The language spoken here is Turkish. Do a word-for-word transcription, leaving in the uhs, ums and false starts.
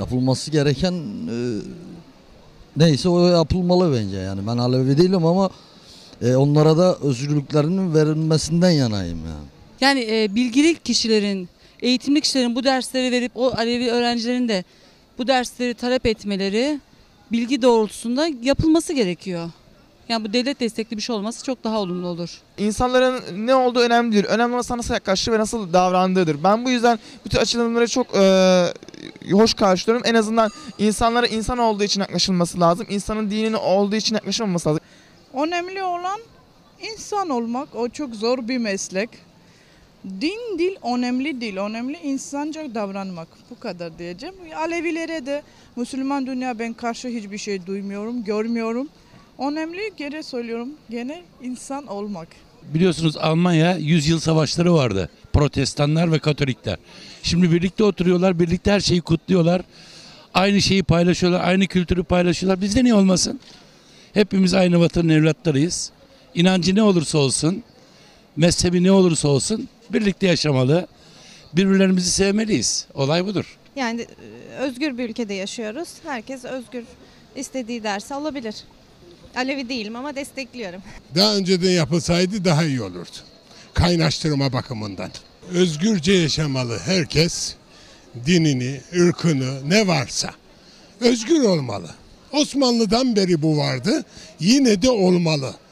Yapılması gereken e, neyse o yapılmalı bence yani. Ben Alevi değilim ama e, onlara da özgürlüklerinin verilmesinden yanayım yani. Yani e, bilgili kişilerin, eğitimli kişilerin bu dersleri verip o Alevi öğrencilerin de bu dersleri talep etmeleri bilgi doğrultusunda yapılması gerekiyor. Yani bu devlet destekli bir şey olması çok daha olumlu olur. İnsanların ne olduğu önemli değil. Önemli olan sana nasıl yaklaştığı ve nasıl davrandığıdır. Ben bu yüzden bütün açılımları çok e, hoş karşılıyorum. En azından insanlara insan olduğu için yaklaşılması lazım. İnsanın dinini olduğu için yaklaşılmaması lazım. Önemli olan insan olmak. O çok zor bir meslek. Din değil, önemli değil. Önemli insanca davranmak. Bu kadar diyeceğim. Alevilere de Müslüman dünya ben karşı hiçbir şey duymuyorum, görmüyorum. Önemli gene söylüyorum gene insan olmak. Biliyorsunuz Almanya yüzyıl savaşları vardı. Protestanlar ve Katolikler. Şimdi birlikte oturuyorlar, birlikte her şeyi kutluyorlar. Aynı şeyi paylaşıyorlar, aynı kültürü paylaşıyorlar. Bizde niye olmasın? Hepimiz aynı vatanın evlatlarıyız. İnancı ne olursa olsun, mezhebi ne olursa olsun birlikte yaşamalı. Birbirlerimizi sevmeliyiz. Olay budur. Yani özgür bir ülkede yaşıyoruz. Herkes özgür istediği dersi alabilir. Alevi değilim ama destekliyorum. Daha önceden yapılsaydı daha iyi olurdu. Kaynaştırma bakımından. Özgürce yaşamalı herkes, dinini, ırkını ne varsa özgür olmalı. Osmanlı'dan beri bu vardı, yine de olmalı.